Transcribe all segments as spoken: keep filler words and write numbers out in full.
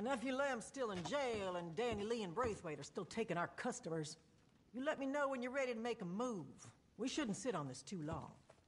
My nephew Lem's still in jail, and Danny Lee and Braithwaite are still taking our customers. You let me know when you're ready to make a move. We shouldn't sit on this too long.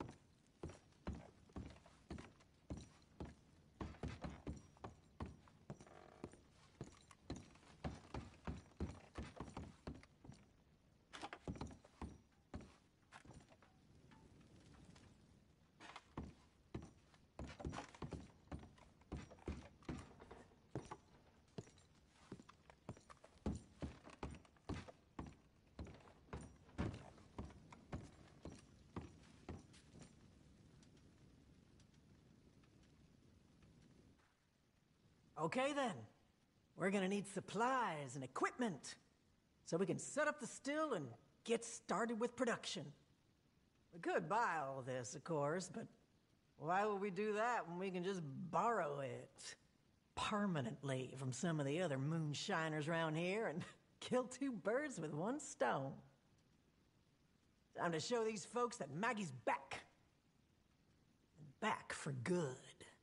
Okay then, we're gonna need supplies and equipment so we can set up the still and get started with production. We could buy all this, of course, but why would we do that when we can just borrow it permanently from some of the other Moonshiners around here and kill two birds with one stone? Time to show these folks that Maggie's back. And back for good.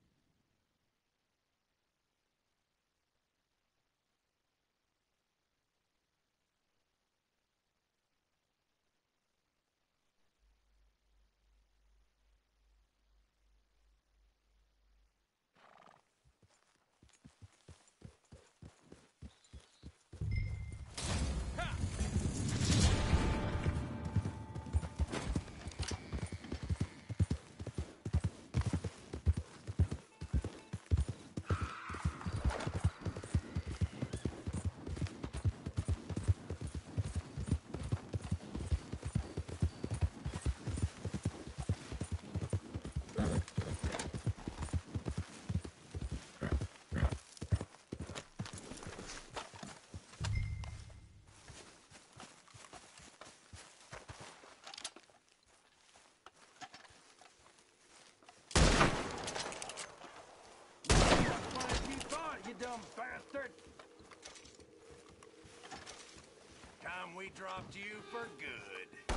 Dumb bastard! Time we dropped you for good.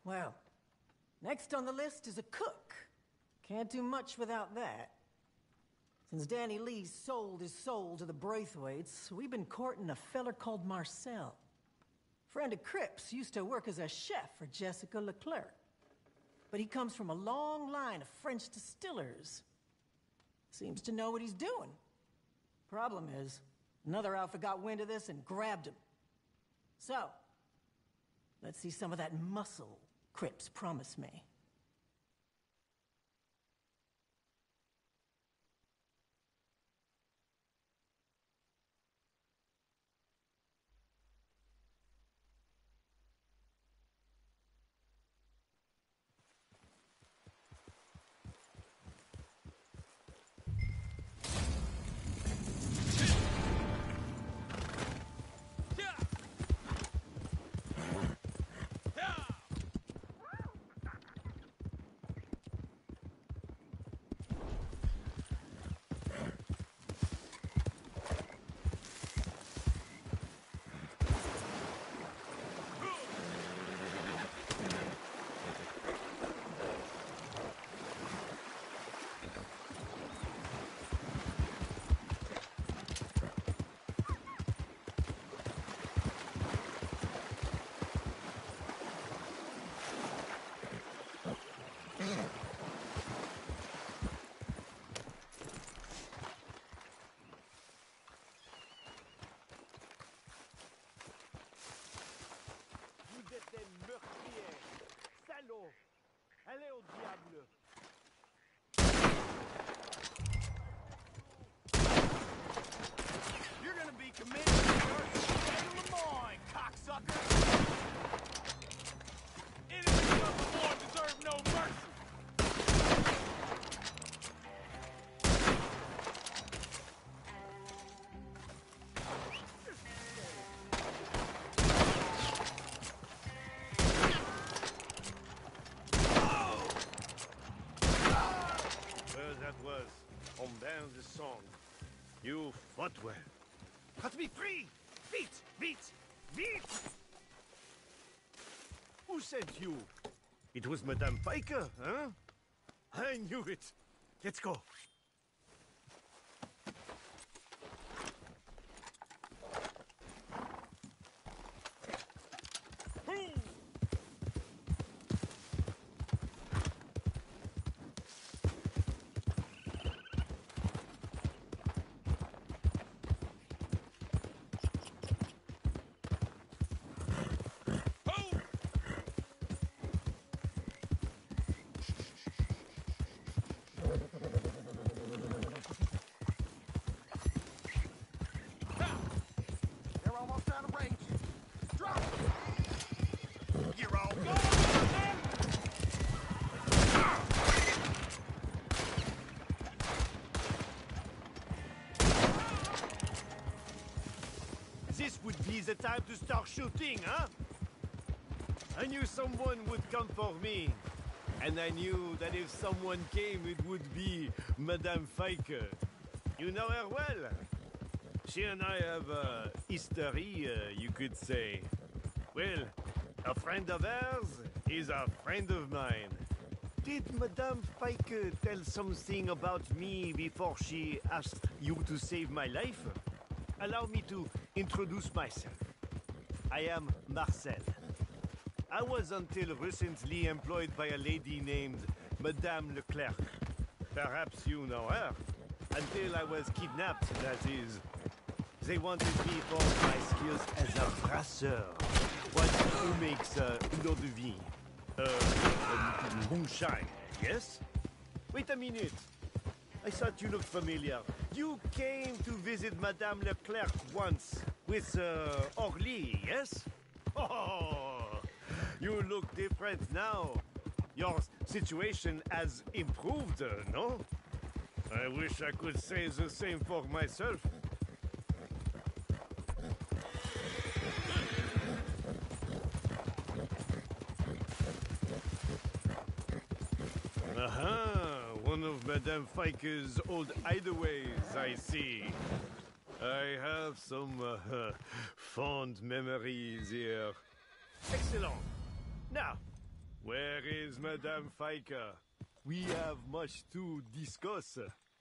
Well, next on the list is a cook. Can't do much without that. Since Danny Lee sold his soul to the Braithwaites, we've been courting a feller called Marcel. Friend of Cripps used to work as a chef for Jessica Leclerc. But he comes from a long line of French distillers. Seems to know what he's doing. Problem is, another outfit got wind of this and grabbed him. So, let's see some of that muscle Cripps promised me. Allez au diable! You're gonna be committed to the Lemoyne, cocksucker! Enemies of the Lord deserve no mercy! The song. You fought well. Cut me free! Vite! Vite! Vite! Who sent you? It was Madame Pfeiffer, huh? I knew it. Let's go. This would be the time to start shooting, huh? I knew someone would come for me. And I knew that if someone came, it would be Madame Pfeiffer. You know her well. She and I have a history, uh, you could say. Well, a friend of hers is a friend of mine. Did Madame Pfeiffer tell something about me before she asked you to save my life? Allow me to introduce myself. I am Marcel. I was until recently employed by a lady named Madame Leclerc. Perhaps you know her. Until I was kidnapped, that is. They wanted me for my skills as a brasseur. One who makes uh, eau de vie. Uh, uh, moonshine, yes? Wait a minute. I thought you looked familiar. You came to visit Madame Leclerc once with uh, Orly, yes? Oh, you look different now. Your situation has improved, uh, no? I wish I could say the same for myself. Aha! One of Madame Pfeiffer's old hideaways, I see. I have some uh, fond memories here. Excellent. Now, Where is Madame Pfeiffer? We have much to discuss.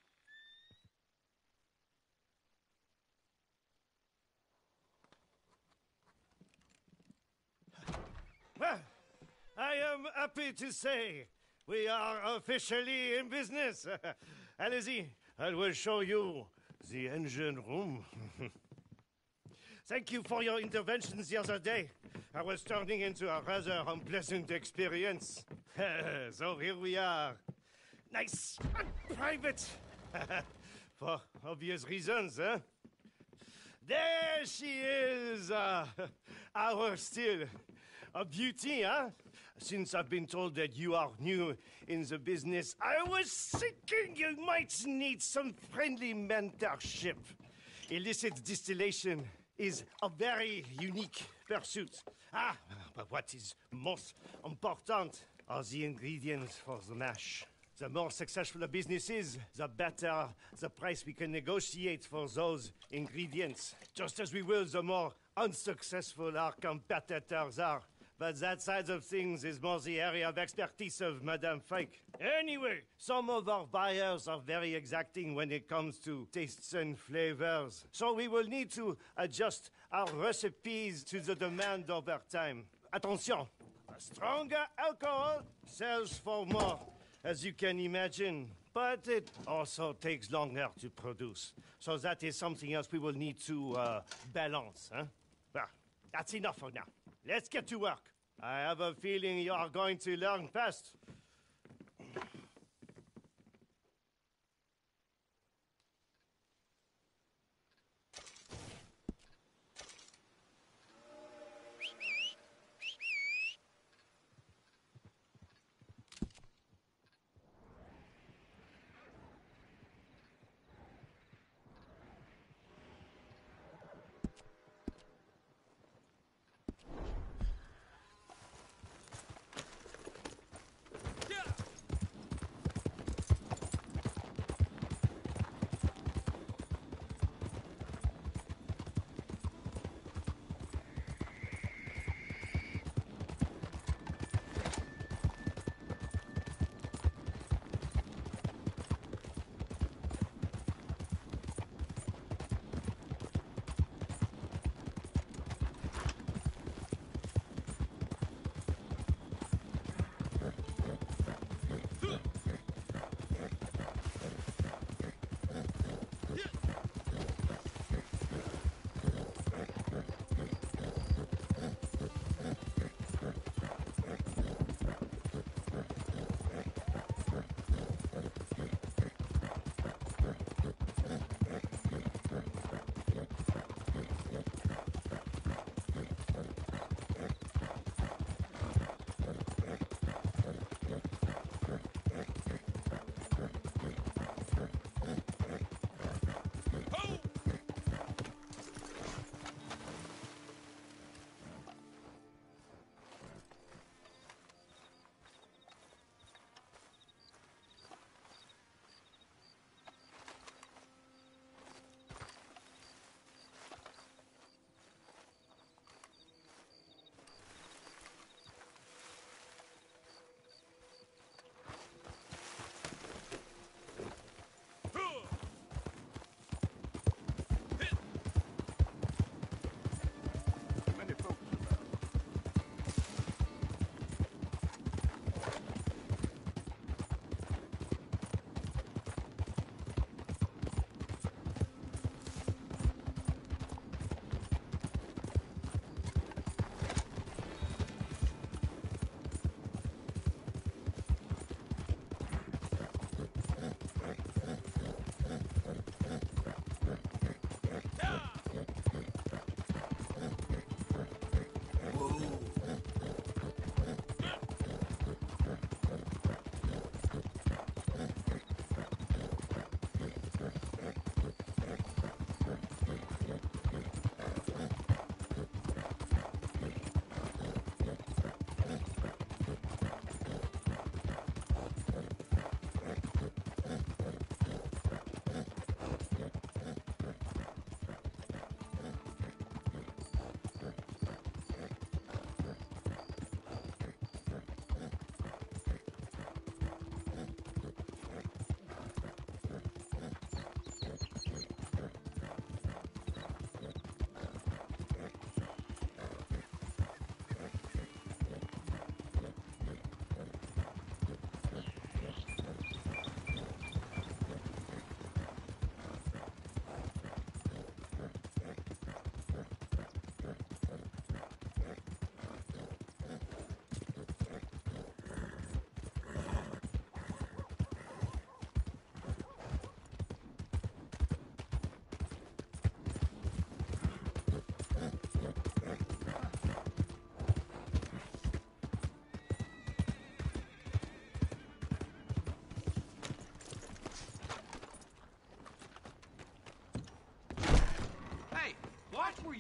Well, I am happy to say we are officially in business. Allez-y, I will show you the engine room. Thank you for your interventions the other day. I was turning into a rather unpleasant experience. So here we are. Nice and private. For obvious reasons, huh? There she is, uh, our still. A beauty, huh? Since I've been told that you are new in the business, I was thinking you might need some friendly mentorship. Illicit distillation is a very unique pursuit. Ah, but what is most important are the ingredients for the mash. The more successful a business is, the better the price we can negotiate for those ingredients. Just as we will, the more unsuccessful our competitors are. But that side of things is more the area of expertise of Madame Fike. Anyway, some of our buyers are very exacting when it comes to tastes and flavors. So we will need to adjust our recipes to the demand over time. Attention, a stronger alcohol sells for more, as you can imagine. But it also takes longer to produce. So that is something else we will need to uh, balance. Huh? Well, that's enough for now. Let's get to work. I have a feeling you are going to learn fast.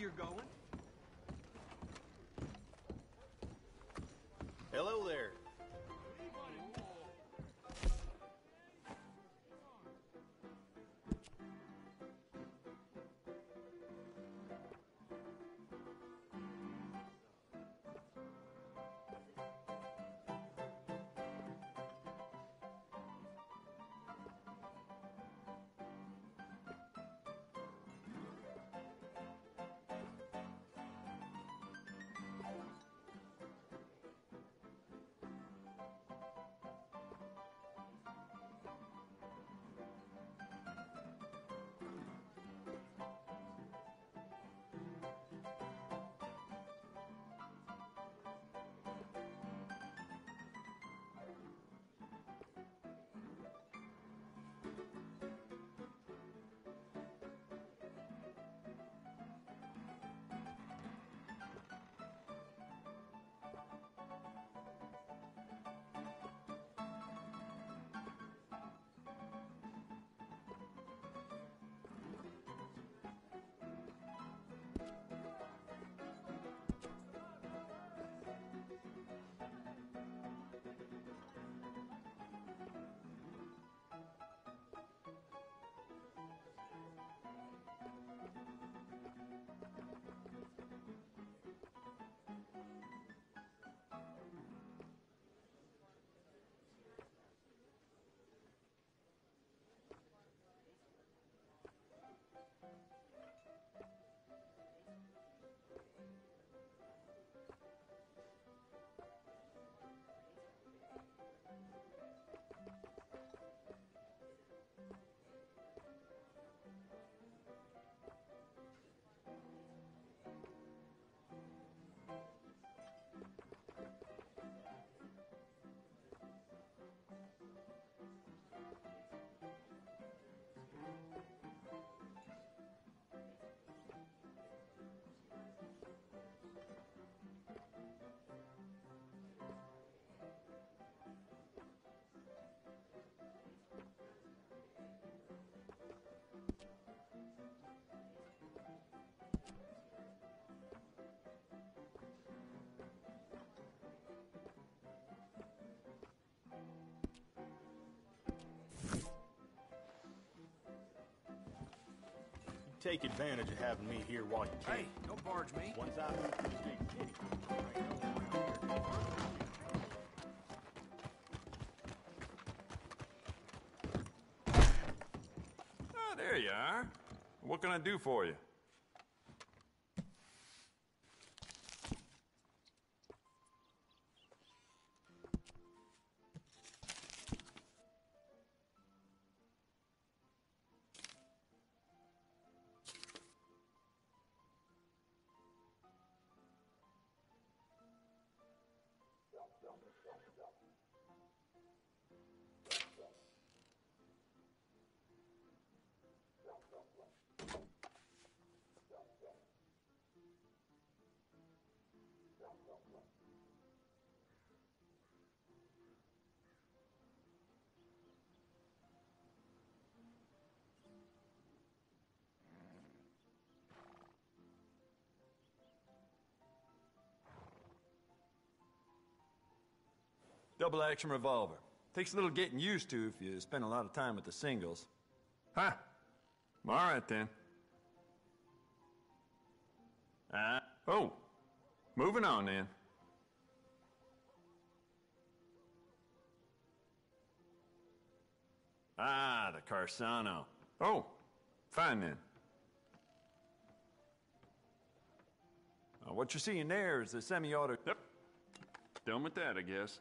you're going. Hello there. Take advantage of having me here while you can. Hey, don't barge me. Once I move to the big city, there ain't no way around here. Ah, there you are. What can I do for you? Double-action revolver. Takes a little getting used to if you spend a lot of time with the singles. Huh. All right, then. Ah. Oh. Moving on, then. Ah, the Carsano. Oh. Fine, then. Uh, what you're seeing there is the semi-auto... Yep. Done with that, I guess.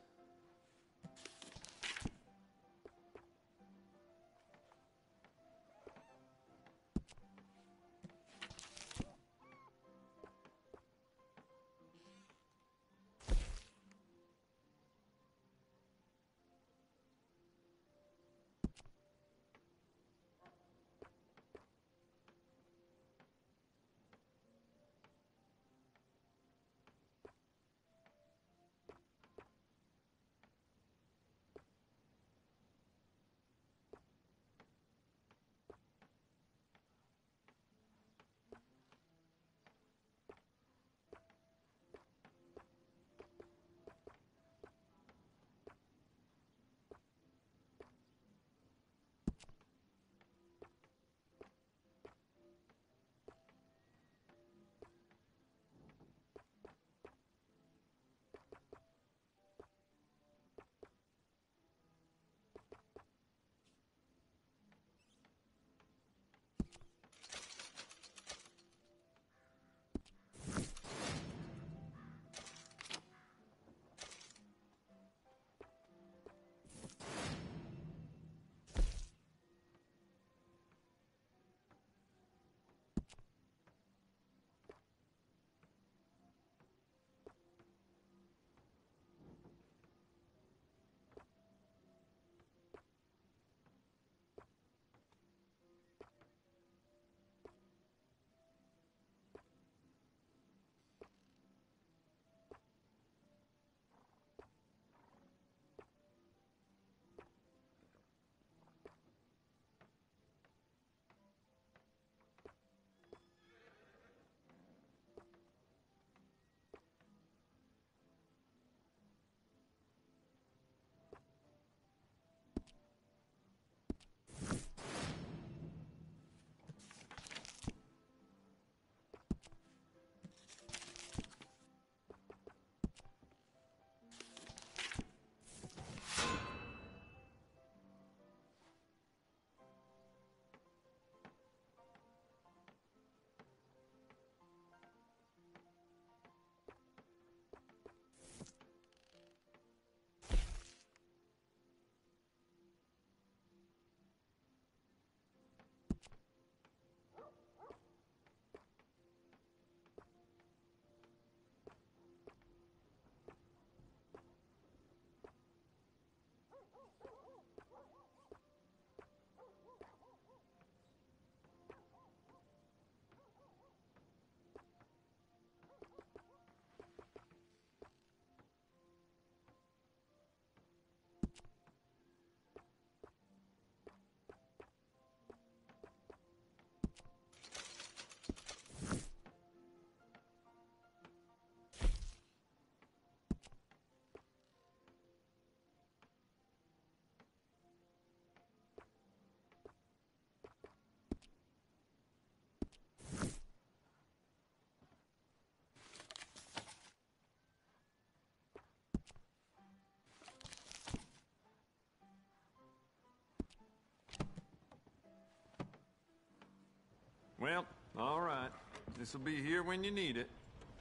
Well, all right. This'll be here when you need it.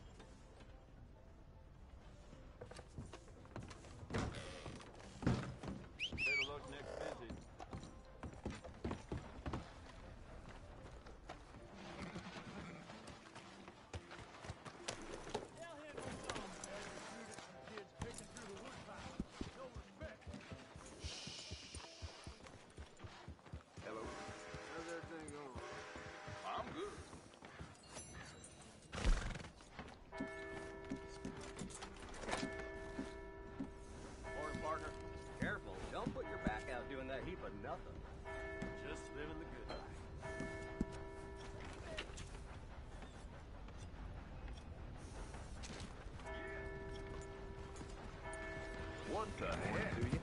Better luck next visit. Hello. How's everything going? I'm good. Morning, partner. Careful, don't put your back out doing that heap of nothing. Just living the good life. What the heck? Do you?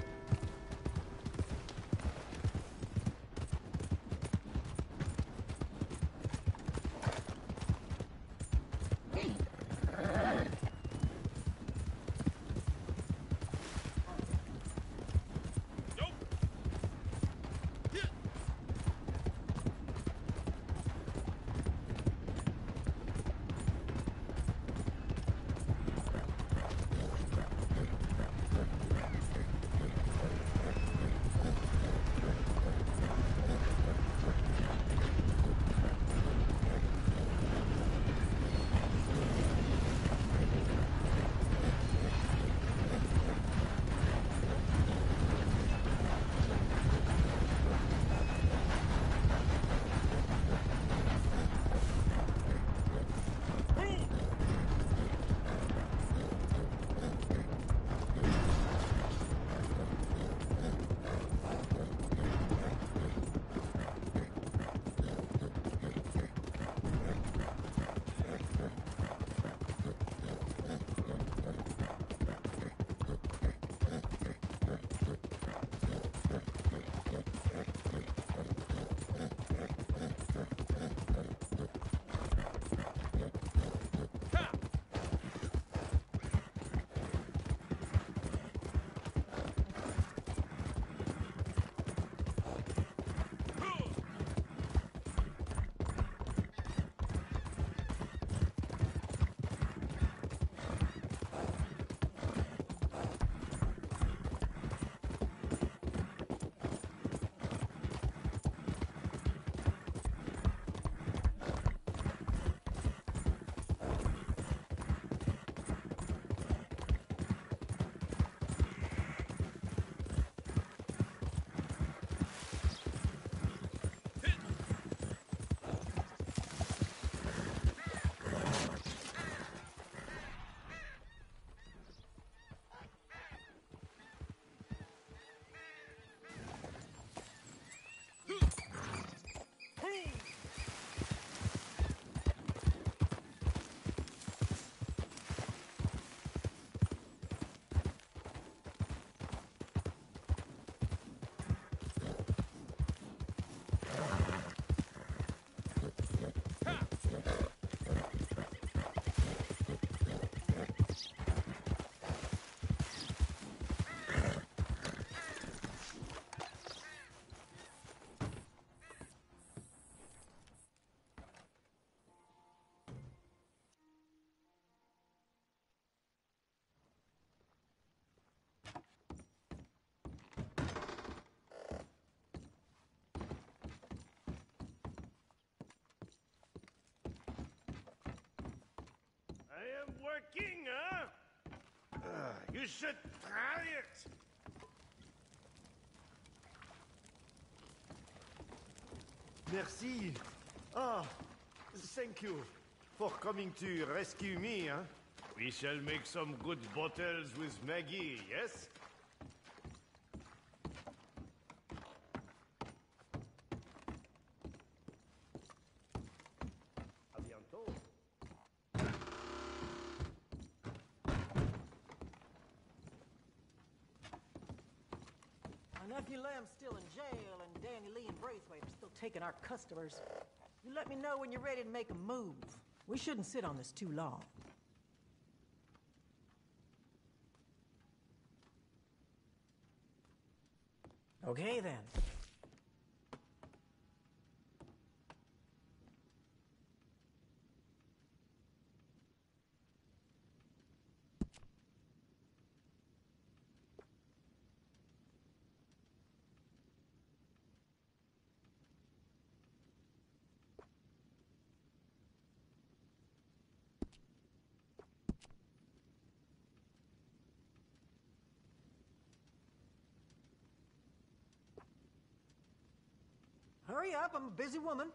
Working, huh? Uh, you should try it. Merci. Ah, thank you for coming to rescue me, huh? We shall make some good bottles with Maggie, yes? À bientôt. My nephew Lem's still in jail, and Danny Lee and Braithwaite are still taking our customers. You let me know when you're ready to make a move. We shouldn't sit on this too long. Okay, then. hurry up, I'm a busy woman.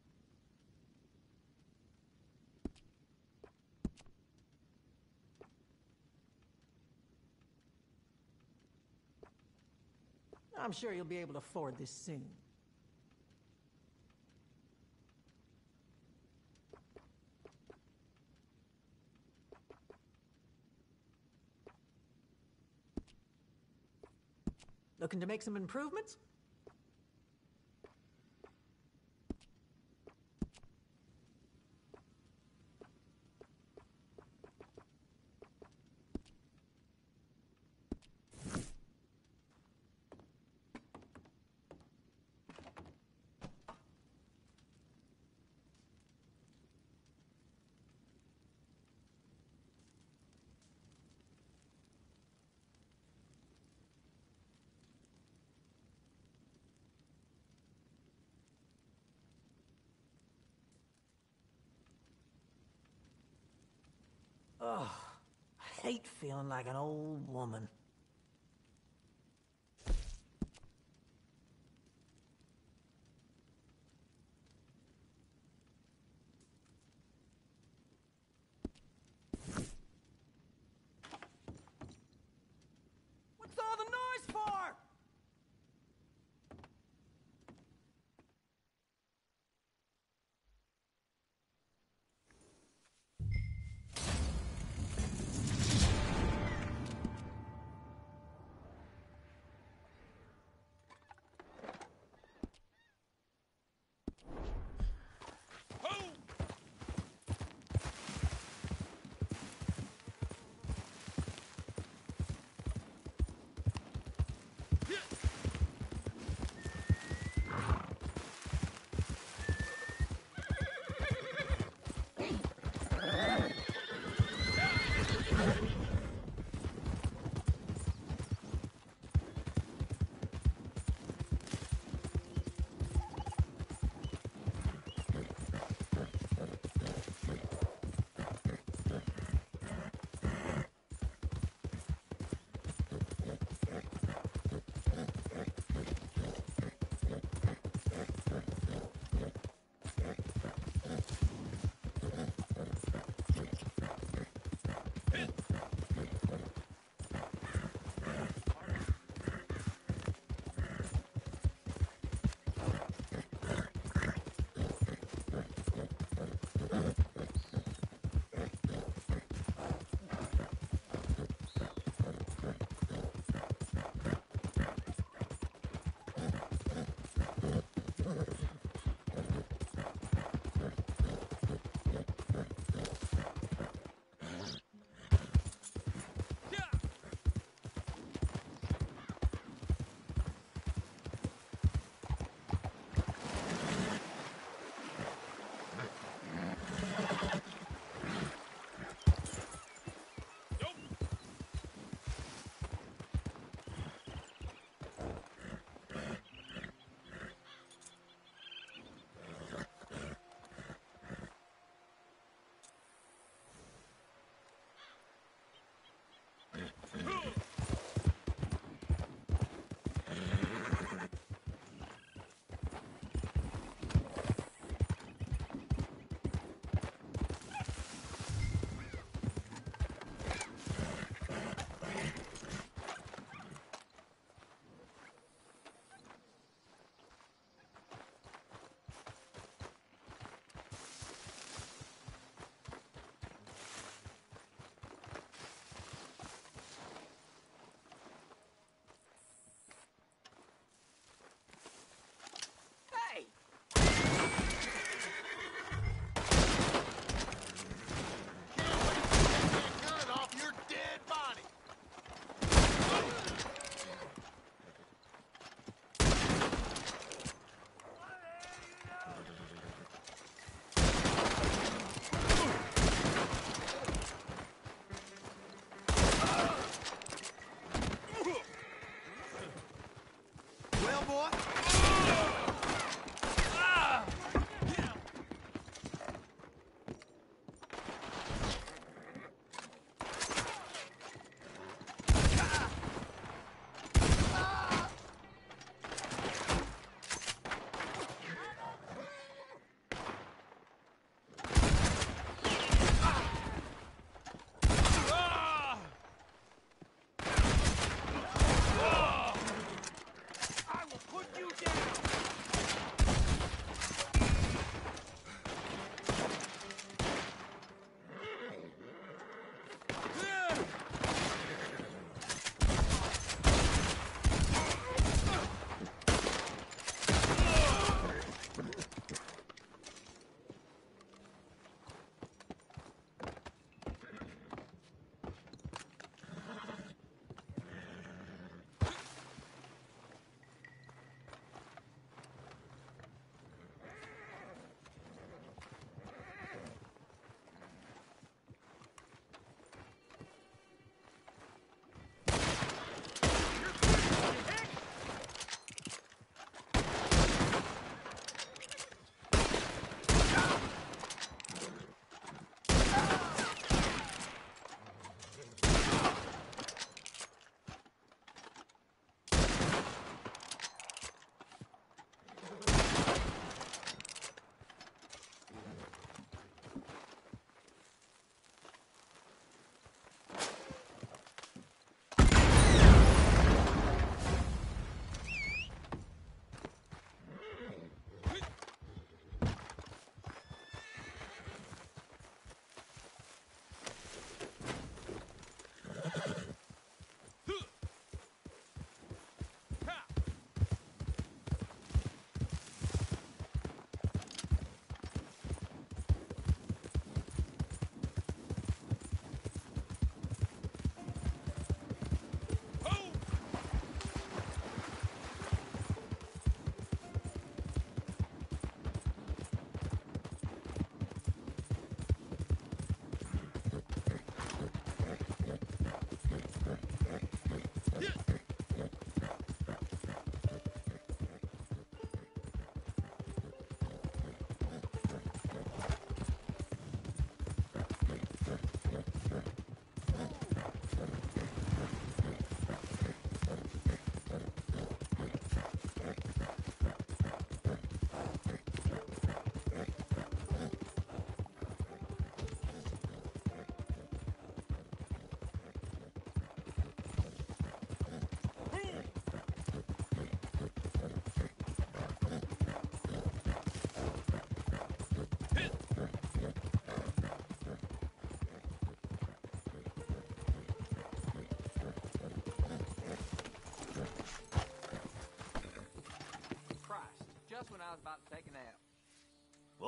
I'm sure you'll be able to afford this soon. Looking to make some improvements? Ugh, I hate feeling like an old woman. What's all the noise for?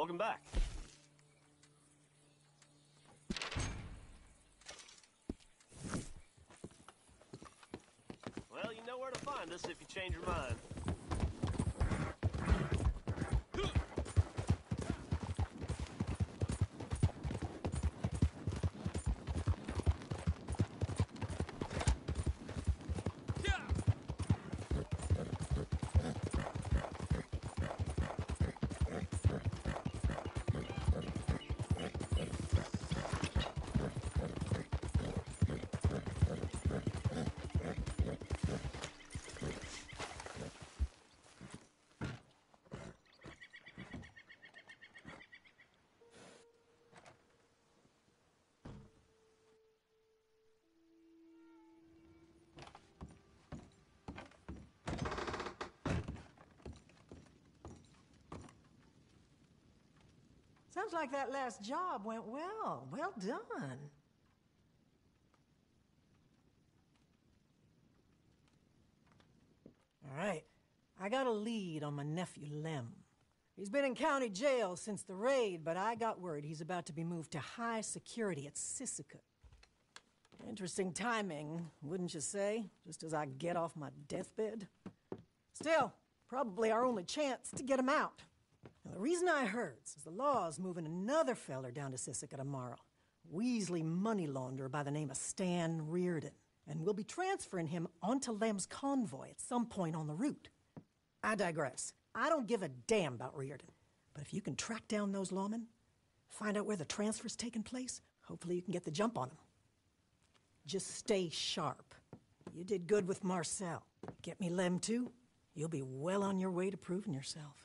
Welcome back. Well, you know where to find us if you change your mind. Sounds like that last job went well. Well done. All right, I got a lead on my nephew, Lem. He's been in county jail since the raid, but I got word he's about to be moved to high security at Sissica. Interesting timing, wouldn't you say? Just as I get off my deathbed. Still, probably our only chance to get him out. Now, the reason I heard is the law's moving another feller down to Sissica tomorrow. Weasley money launderer by the name of Stan Reardon. And we'll be transferring him onto Lem's convoy at some point on the route. I digress. I don't give a damn about Reardon. But if you can track down those lawmen, find out where the transfer's taking place, hopefully you can get the jump on them. Just stay sharp. You did good with Marcel. Get me Lem too, you'll be well on your way to proving yourself.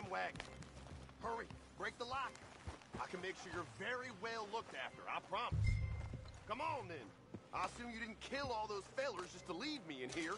damn wagon. Hurry, break the lock. I can make sure you're very well looked after, I promise. Come on, then. I assume you didn't kill all those fellers just to leave me in here.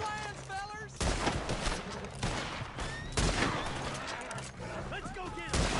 Let's go get him!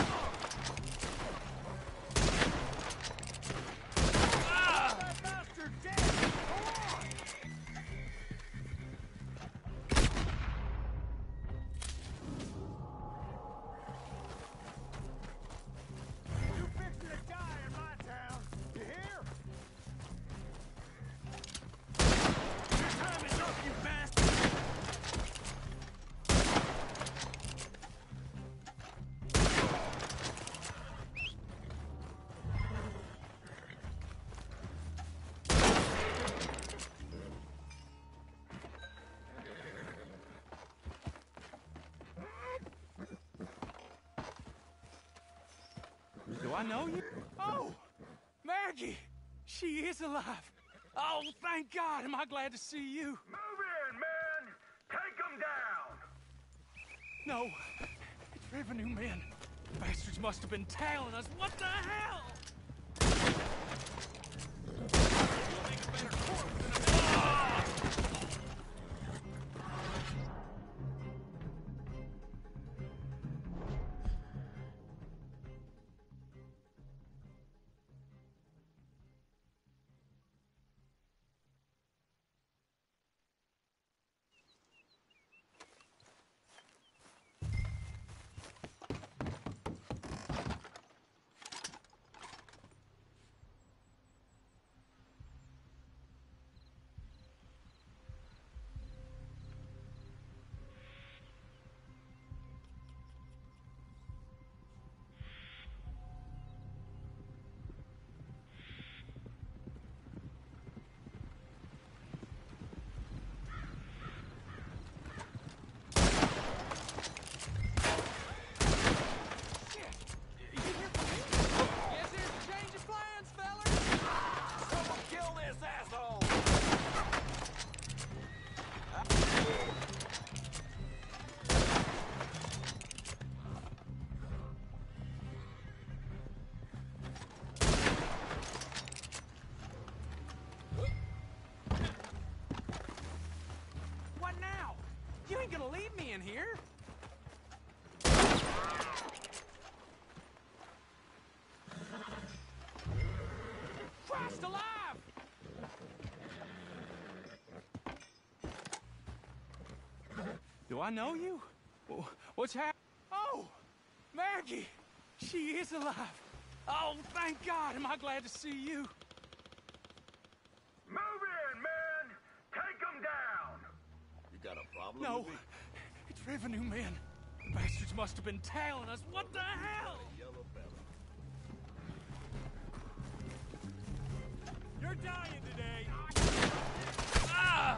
Do I know you? Oh, Maggie! She is alive! Oh, thank God! Am I glad to see you? Move in, man! Take them down! No, it's revenue men. Bastards must have been tailing us. What the hell? You'll make a better corpse than a... Ah! Gonna leave me in here? Christ alive! Do I know you? What's happening? Oh, Maggie! She is alive! Oh, thank God! Am I glad to see you? Move in, man! Take them down! You got a problem No, with me? it's revenue men. Bastards must have been tailing us. What the hell? Yellow fella. You're dying today. Ah!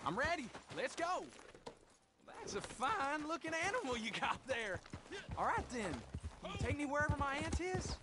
I'm ready. Let's go. That's a fine-looking animal you got there. All right, then. Can you take me wherever my aunt is?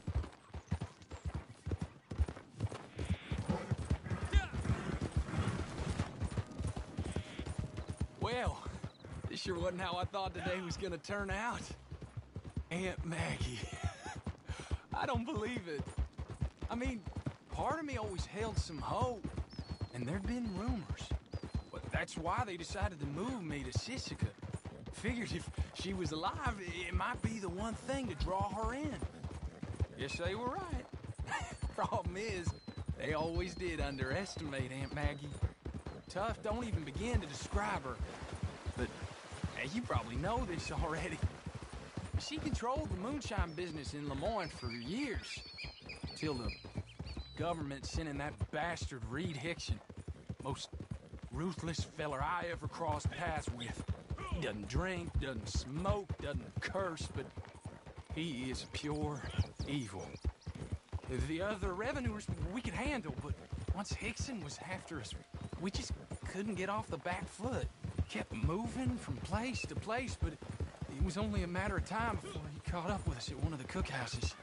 Well, this sure wasn't how I thought today was gonna turn out. Aunt Maggie. I don't believe it. I mean, part of me always held some hope, and there'd been rumors. But that's why they decided to move me to Sisika. Figured if she was alive, it might be the one thing to draw her in. Guess they were right. Problem is, they always did underestimate Aunt Maggie. Tough don't even begin to describe her. But, hey, you probably know this already. She controlled the moonshine business in Lemoyne for years. Till the government sent in that bastard Reed Hickson. Most ruthless feller I ever crossed paths with. He doesn't drink, doesn't smoke, doesn't curse, but he is pure evil. The other revenuers we could handle, but once Hickson was after us, we just couldn't get off the back foot. Kept moving from place to place, but it was only a matter of time before he caught up with us at one of the cookhouses.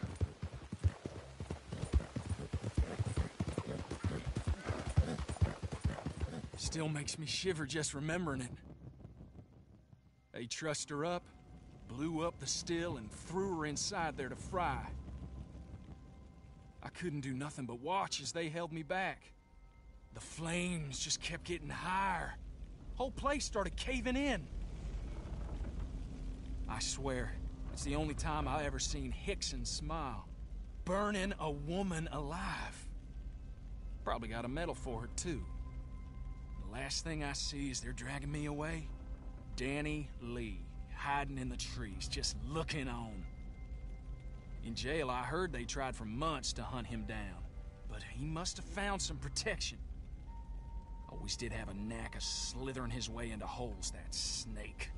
Still makes me shiver just remembering it. They trussed her up, blew up the still, and threw her inside there to fry. I couldn't do nothing but watch as they held me back. The flames just kept getting higher. Whole place started caving in. I swear, it's the only time I ever seen Hickson smile. Burning a woman alive. Probably got a medal for it, too. The last thing I see is they're dragging me away. Danny Lee, hiding in the trees, just looking on. In jail, I heard they tried for months to hunt him down, but he must have found some protection. Always did have a knack of slithering his way into holes, that snake.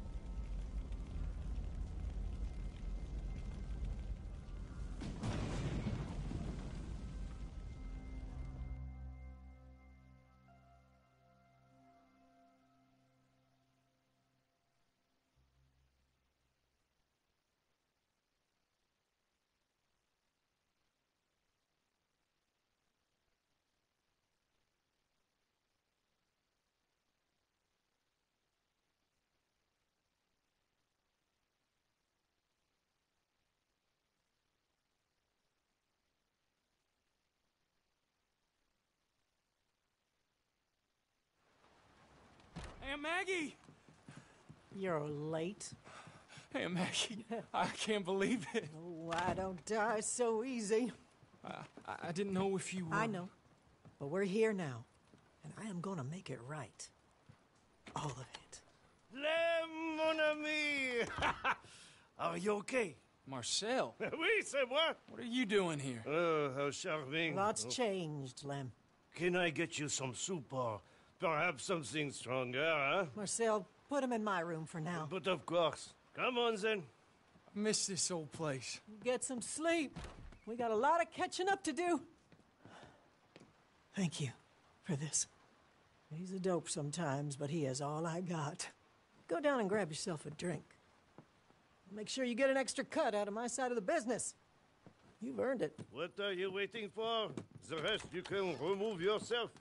Aunt Maggie! You're late. Aunt Maggie, I can't believe it. Oh, I don't die so easy. I, I didn't know if you were... I know. But we're here now, and I am gonna make it right. All of it. Le mon ami! Are you okay? Marcel. Oui, c'est moi. What are you doing here? Oh, how charming. Lots changed, Lem. Can I get you some soup or perhaps something stronger, huh? Marcel, put him in my room for now. But of course. Come on, then. I miss this old place. Get some sleep. We got a lot of catching up to do. Thank you for this. He's a dope sometimes, but he is all I got. Go down and grab yourself a drink. Make sure you get an extra cut out of my side of the business. You've earned it. What are you waiting for? The rest you can remove yourself.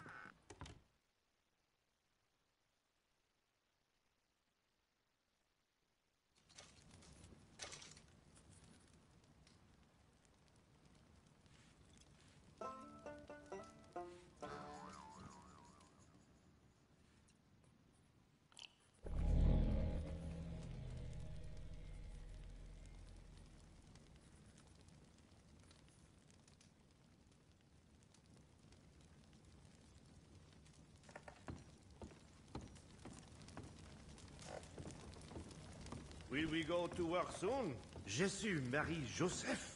Will we go to work soon? Je suis Marie-Joseph.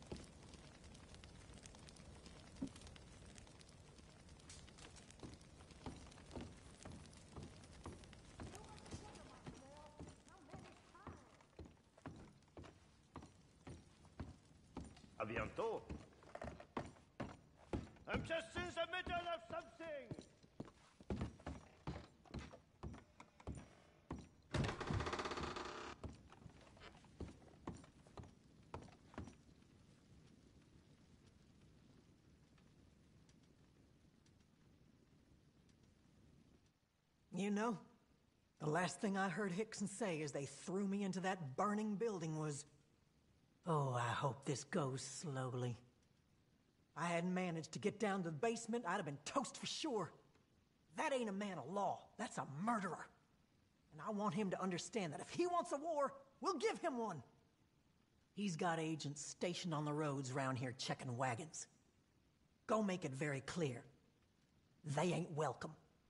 À bientôt. I'm just in the middle of something. You know, the last thing I heard Hickson say as they threw me into that burning building was, "Oh, I hope this goes slowly." If I hadn't managed to get down to the basement, I'd have been toast for sure. That ain't a man of law. That's a murderer. And I want him to understand that if he wants a war, we'll give him one. He's got agents stationed on the roads around here checking wagons. Go make it very clear. They ain't welcome.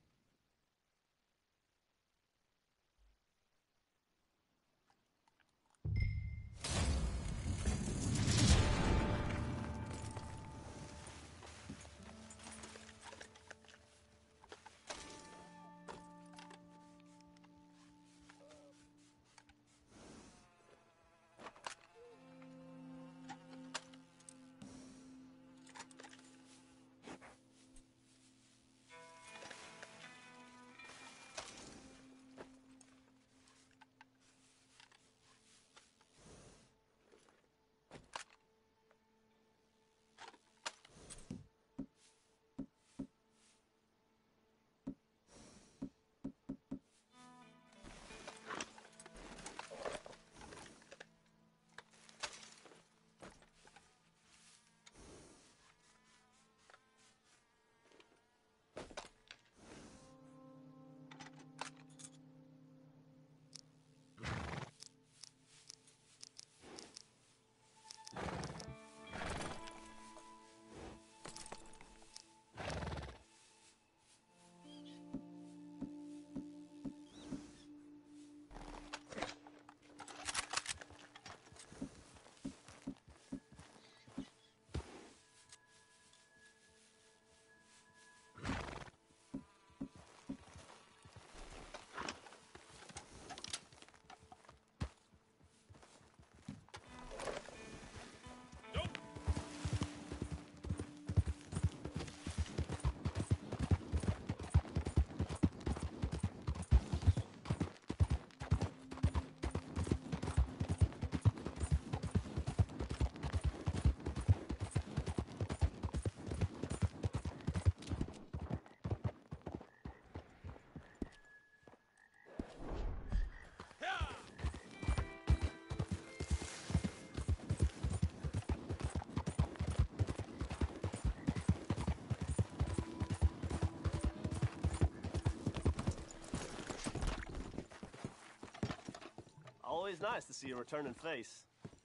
Always nice to see a returning face.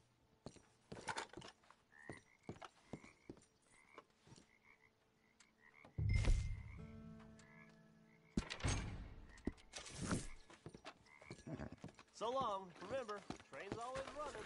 So long. Remember, train's always running.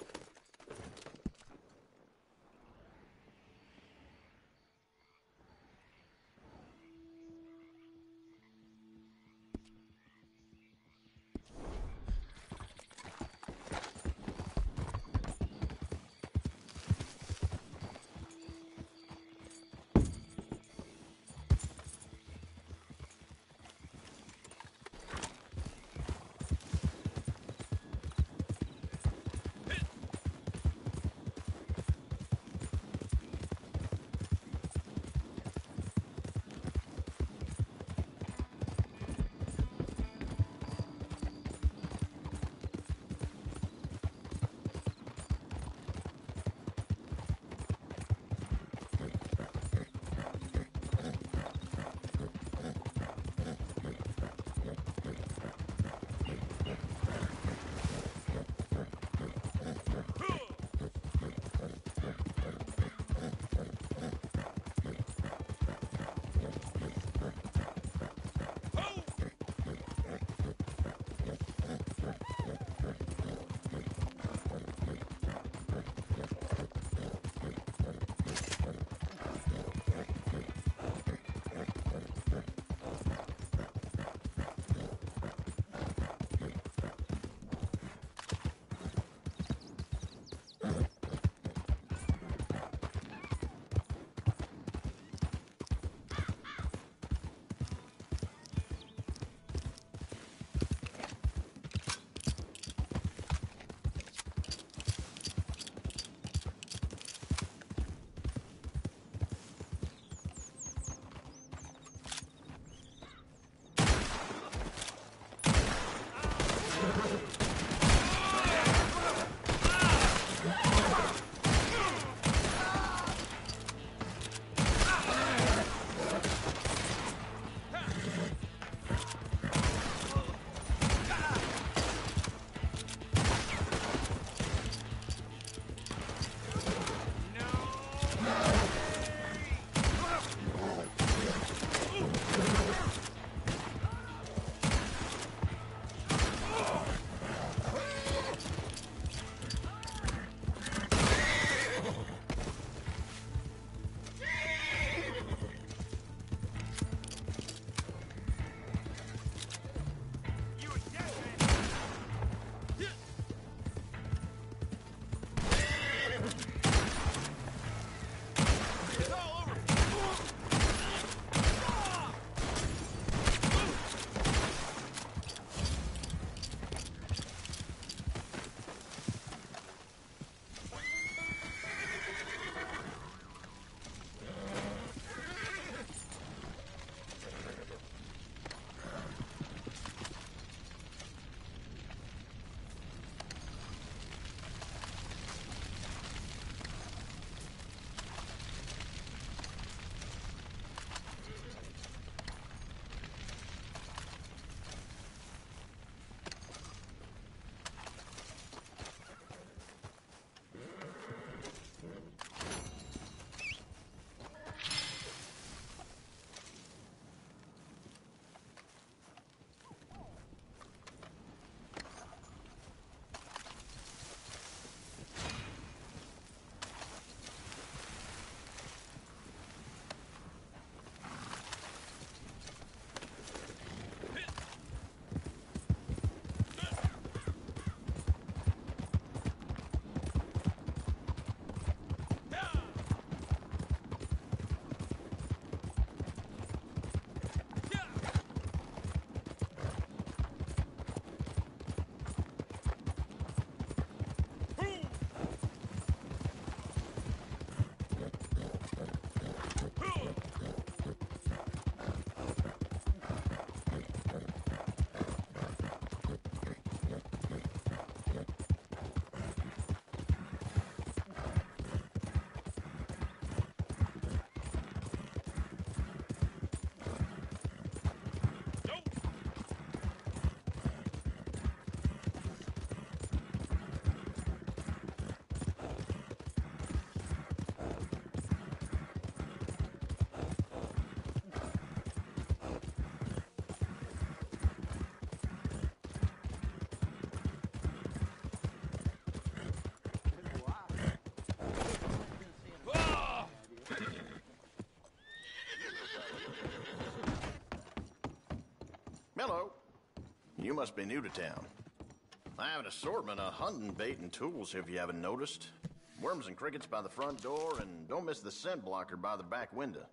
You must be new to town. I have an assortment of hunting bait and tools if you haven't noticed. Worms and crickets by the front door, and don't miss the scent blocker by the back window.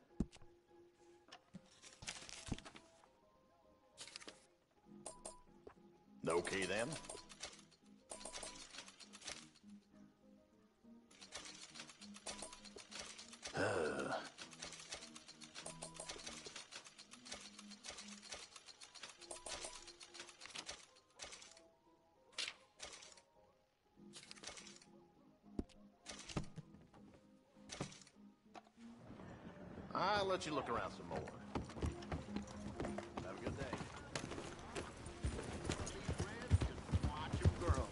Okay then? Uh. I'll let you look around some more. Have a good day. Watch him grow.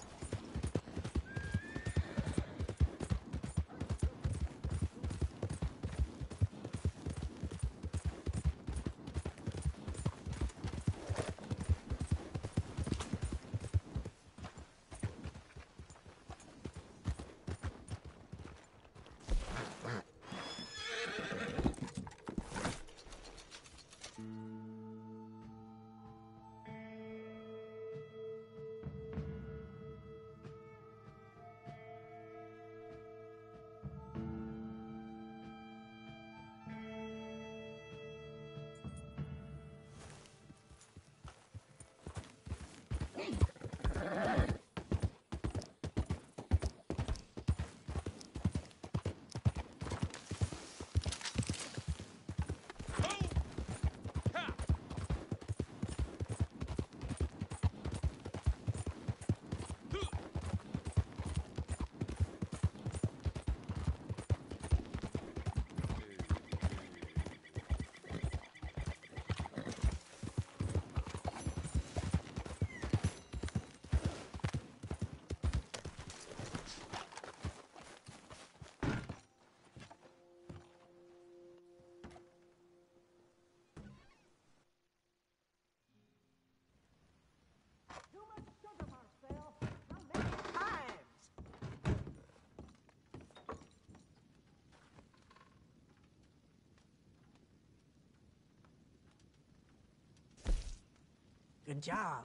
Good job.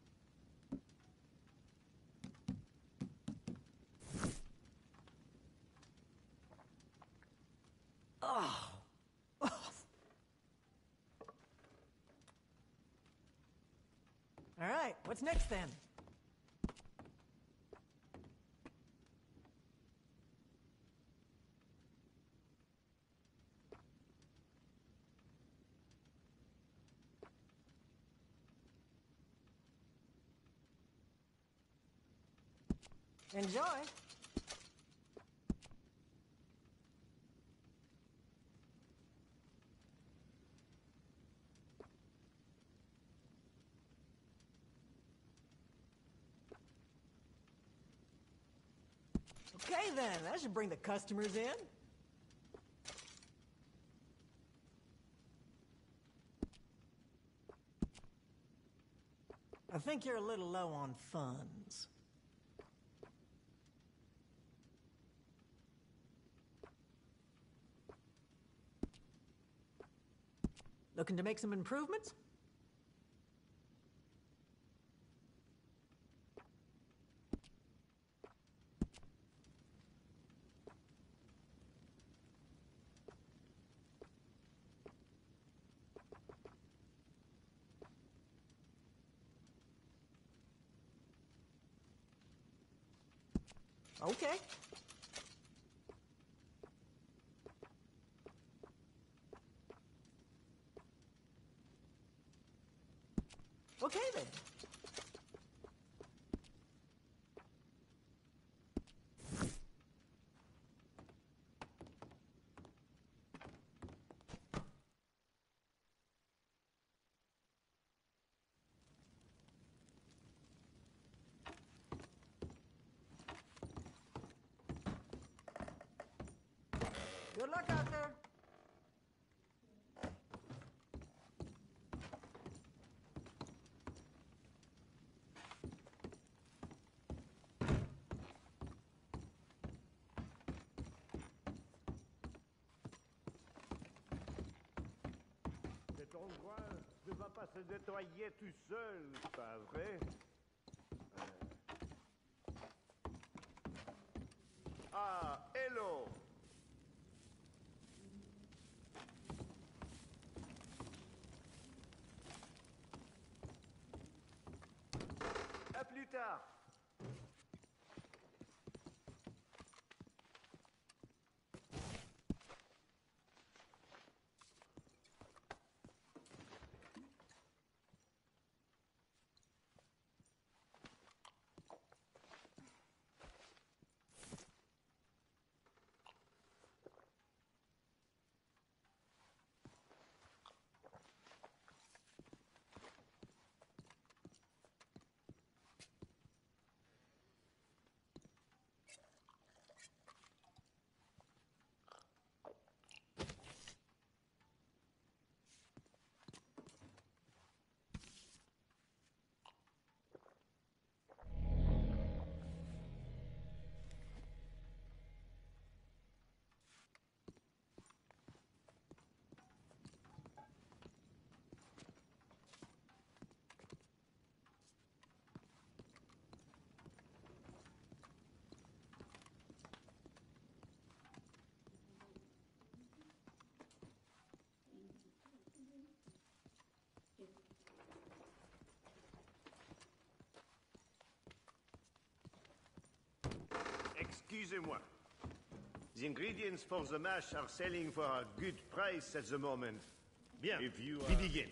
Oh. Oh. All right, what's next then? Enjoy. Okay then, that should bring the customers in. I think you're a little low on funds. Looking to make some improvements? Okay. Okay then. Good luck out there. Cet endroit ne va pas se nettoyer tout seul, pas vrai? Ah, hello! À plus tard! Excusez-moi. The ingredients for the mash are selling for a good price at the moment. Bien, if you, uh, we begin.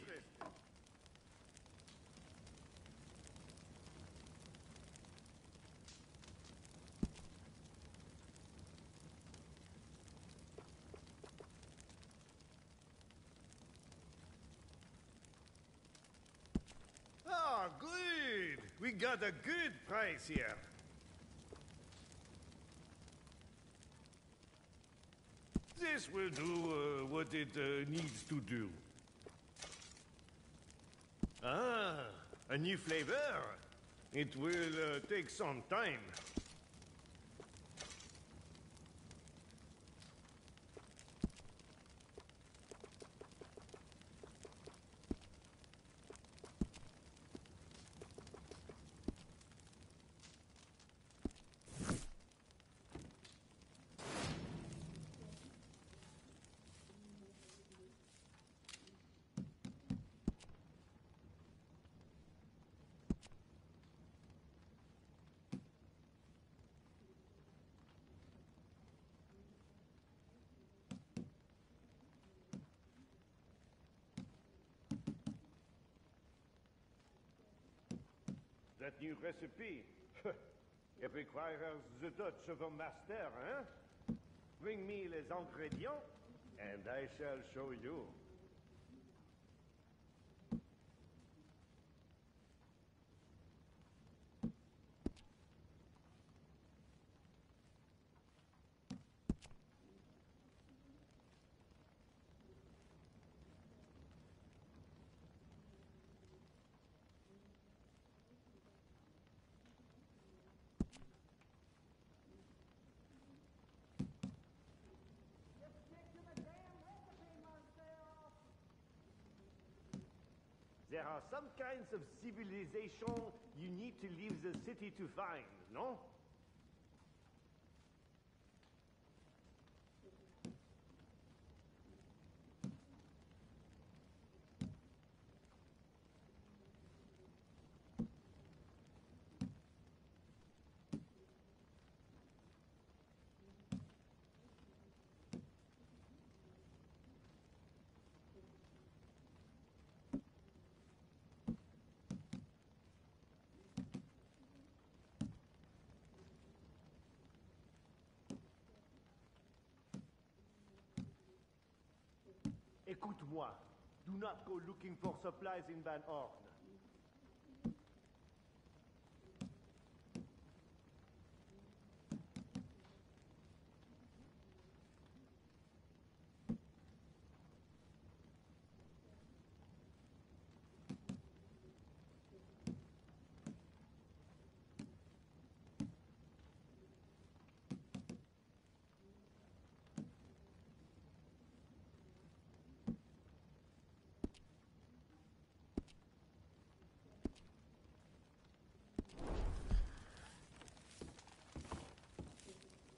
Ah, good! We got a good price here. This will do uh, what it uh, needs to do. Ah, a new flavor. It will uh, take some time. That new recipe, it requires the touch of a master, hein? Bring me les ingrédients, and I shall show you. There are some kinds of civilization you need to leave the city to find, no? Écoute-moi. Do not go looking for supplies in Van Horn.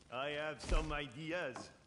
I have some ideas.